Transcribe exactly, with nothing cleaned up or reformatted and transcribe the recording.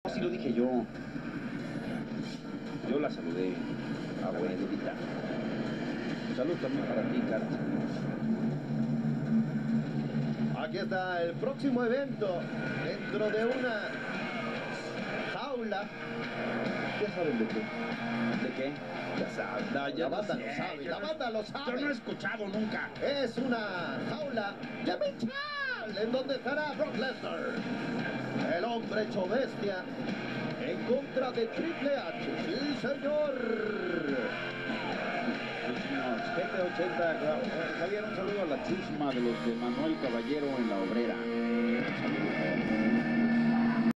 Sí lo dije yo. Yo la saludé. Abuelita. Salud también para ti, Carta. Aquí está el próximo evento dentro de una jaula. ¿Ya saben de qué? ¿De qué? Ya saben. No, ya la banda no lo sé, sabe. yo La no- banda lo sabe. Yo no he escuchado nunca. Es una jaula de metal en donde estará Brock Lesnar, el hombre hecho bestia, en contra de Triple H. Sí, señor. G T ochenta, Javier, un saludo a la chusma de los de Manuel Caballero en la Obrera. Un saludo.